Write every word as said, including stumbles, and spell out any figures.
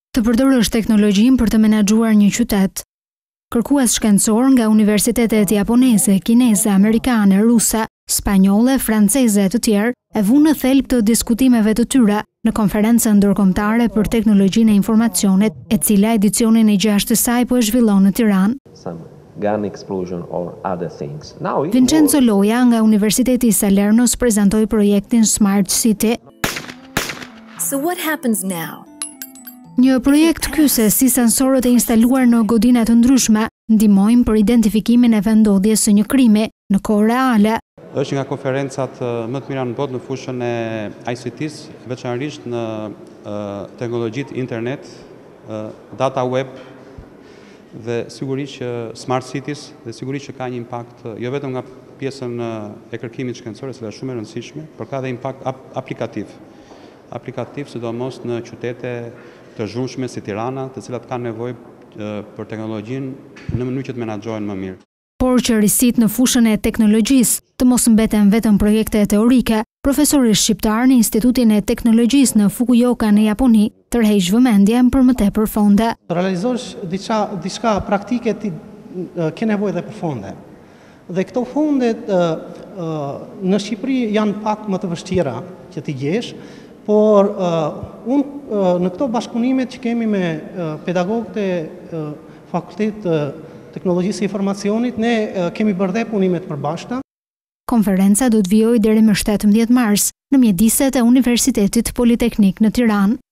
Të përdorësh teknologjinë për të menaxhuar një qytet. Kërkues shkencor nga universitetet japoneze, kineze, amerikane, ruse, spanjolle, franceze e të tjerë e vunë në thelb të diskutimeve të tyre në konferencën ndërkombëtare për teknologjinë e informacionit, e cila edicionin e gjashtë të saj po e zhvillon në Tiranë. Gun explosion or other things. Now, Vincenzo Loja nga Universiteti Salernos prezantoi projektin Smart City. So what happens now? Një projekt ky se si sensorët e instaluar në godina të ndryshme ndihmojnë për identifikimin e vendodhjes së një krimi në kohë reale. Është nga konferencat më të mira në botë në fushën e I C T-s, veçanërisht në teknologjitë internet, data web dhe sigurisht që smart cities dhe sigurisht që ka një impakt jo vetëm nga pjesën e kërkimit shkencor, që është shumë e rëndësishme, por ka dhe impakt aplikativ. Aplikativ sidomos në qytete të zhurmshme si Tirana, të cilat kanë nevojë për teknologjinë në mënyrë që të menaxhohen më mirë. Por që risit në fushën e teknologjisë të mos mbeten vetëm projekte teorike, profesori shqiptar në Institutin e Teknologjisë në Fukuoka në Japoni tërheq vëmendjen për më tepër fonde. Të realizosh diçka diçka praktike ti ke nevojë edhe për fonde. Dhe këto fonde në Shqipëri janë pak më të vështira që ti gjesh, por unë në këto bashkëpunimet që kemi me pedagogët e Fakultetit të Teknologjisë e Informacionit, ne kemi bërë dhe punimet përbashkëta. Konferenca do të vijojë deri më shtatëmbëdhjetë mars në mjediset e Universitetit Politeknik në Tiranë.